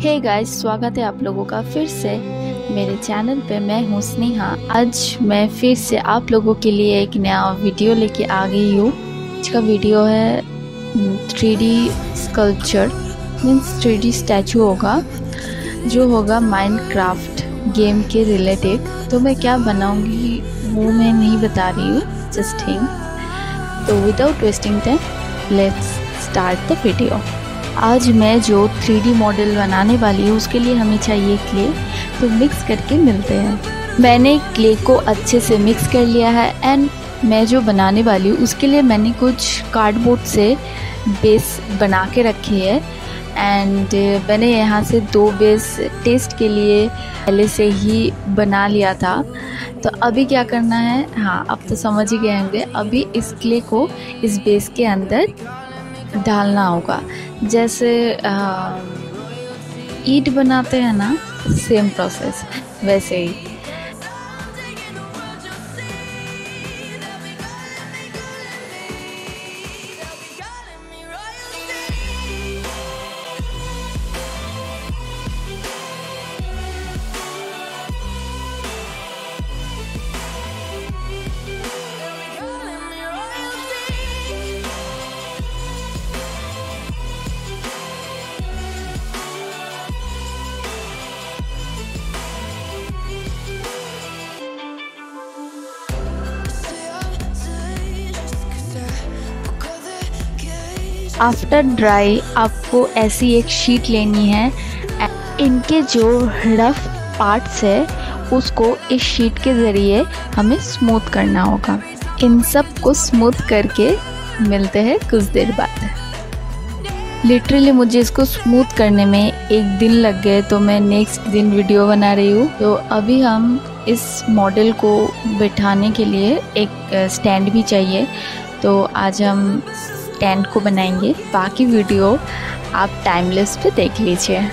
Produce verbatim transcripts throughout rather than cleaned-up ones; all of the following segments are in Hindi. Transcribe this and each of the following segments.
हे गाइस, स्वागत है आप लोगों का फिर से मेरे चैनल पे। मैं हूँ स्नेहा। आज मैं फिर से आप लोगों के लिए एक नया वीडियो लेके आ गई हूँ। आज का वीडियो है three D sculpture means three D statue होगा जो होगा माइनक्राफ्ट गेम के रिलेटेड। तो मैं क्या बनाऊँगी वो मैं नहीं बता रही हूँ, जस्ट थिंक। तो without wasting time let's start the video. आज मैं जो थ्री डी मॉडल बनाने वाली हूँ उसके लिए हमें चाहिए क्ले। तो मिक्स करके मिलते हैं। मैंने क्ले को अच्छे से मिक्स कर लिया है एंड मैं जो बनाने वाली हूँ उसके लिए मैंने कुछ कार्डबोर्ड से बेस बना के रखी है। एंड मैंने यहाँ से दो बेस टेस्ट के लिए पहले से ही बना लिया था। तो अभी क्या करना है, हाँ अब तो समझ ही गए होंगे। अभी इस क्ले को इस बेस के अंदर डालना होगा। जैसे ईंट बनाते हैं ना, सेम प्रोसेस वैसे ही। आफ्टर ड्राई आपको ऐसी एक शीट लेनी है। इनके जो रफ पार्ट्स है उसको इस शीट के ज़रिए हमें स्मूथ करना होगा। इन सब को स्मूथ करके मिलते हैं कुछ देर बाद। लिटरली मुझे इसको स्मूथ करने में एक दिन लग गए, तो मैं नेक्स्ट दिन वीडियो बना रही हूँ। तो अभी हम इस मॉडल को बिठाने के लिए एक स्टैंड भी चाहिए। तो आज हम स्टैंड को बनाएंगे। बाकी वीडियो आप टाइमलेस पे देख लीजिए।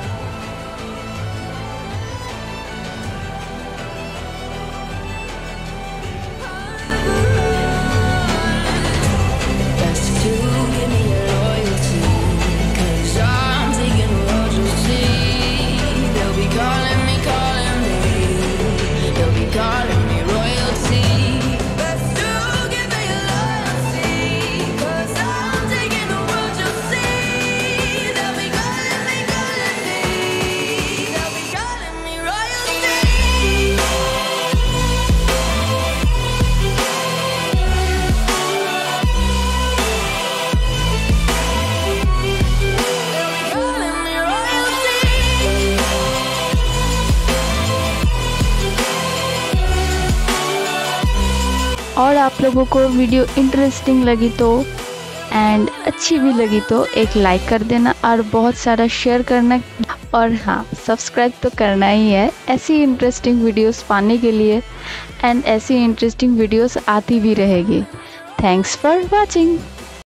और आप लोगों को वीडियो इंटरेस्टिंग लगी तो एंड अच्छी भी लगी तो एक लाइक कर देना और बहुत सारा शेयर करना। और हाँ, सब्सक्राइब तो करना ही है ऐसी इंटरेस्टिंग वीडियोस पाने के लिए। एंड ऐसी इंटरेस्टिंग वीडियोस आती भी रहेगी। Thanks for watching.